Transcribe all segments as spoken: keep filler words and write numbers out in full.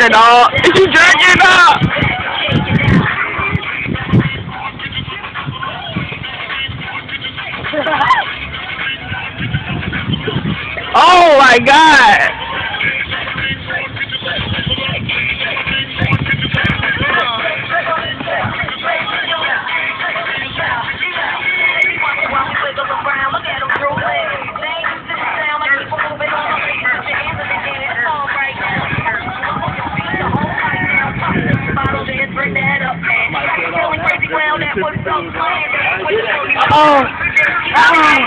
jerking, dog. You jerking, dog. Oh my God. Oh. Oh.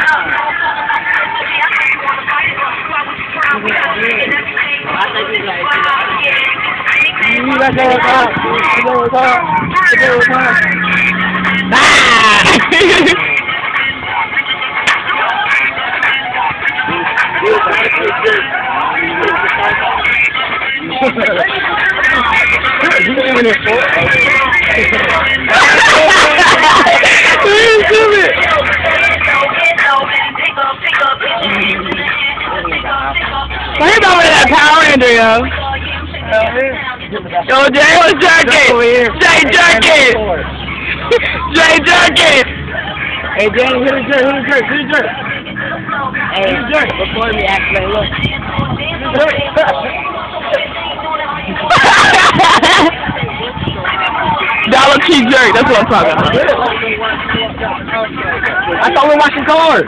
Let's go, let's go, let's go, let's go. Ah! Why you over that Power Ranger, yo? Yo, Jay was jerking! Jay jerking! Jay jerking! Hey, Danny, hit a jerk, hit a jerk, hit a jerk! Hey, hit a jerk! Before me, actually, look. Dollar Tree jerk, that's what I'm talking about. I thought we were watching cars.